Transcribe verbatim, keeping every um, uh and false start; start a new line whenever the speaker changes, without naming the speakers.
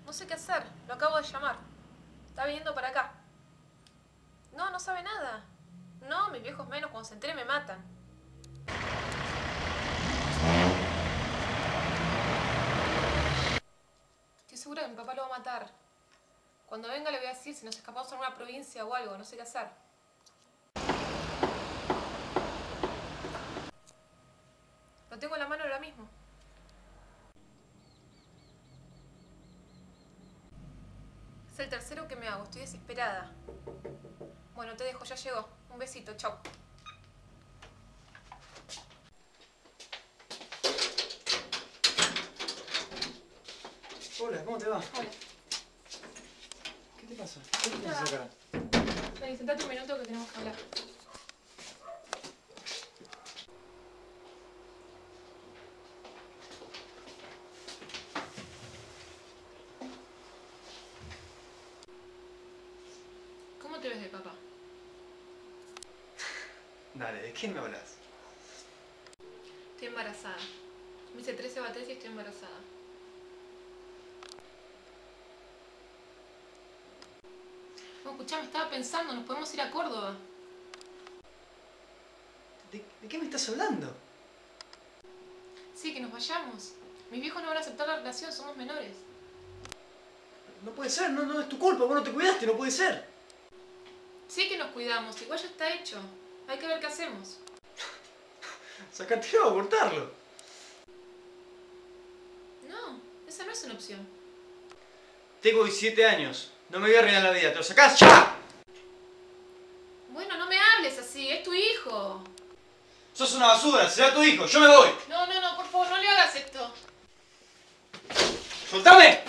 No sé qué hacer. Lo acabo de llamar. Está viniendo para acá. No, no sabe nada. No, mis viejos menos. Cuando se entere me matan. Estoy segura que mi papá lo va a matar. Cuando venga le voy a decir si nos escapamos a alguna provincia o algo. No sé qué hacer. Lo tengo en la mano ahora mismo. Es el tercero que me hago. Estoy desesperada. Bueno, te dejo. Ya llegó. Un besito. Chau.
Hola, ¿cómo te va?
Hola.
¿Qué te pasa? ¿Qué te pasa esa cara?
Vení, sentate un minuto que tenemos que hablar. ¿Cómo te ves de papá?
Dale, ¿de quién me hablas?
Estoy embarazada. Me hice trece baterías y estoy embarazada. No, escuchame, estaba pensando, nos podemos ir a Córdoba.
¿De, de qué me estás hablando?
Sí, que nos vayamos. Mis viejos no van a aceptar la relación, somos menores.
No puede ser, no, no es tu culpa, vos no te cuidaste, no puede ser.
Sí que nos cuidamos, igual ya está hecho. Hay que ver qué hacemos.
Sacátelo o abortarlo.
No, esa no es una opción.
Tengo diecisiete años, no me voy a arruinar la vida, ¿te lo sacás ya?
Bueno, no me hables así, es tu hijo.
Sos una basura, será tu hijo, yo me voy.
No, no, no, por favor, no le hagas esto.
¡Soltame!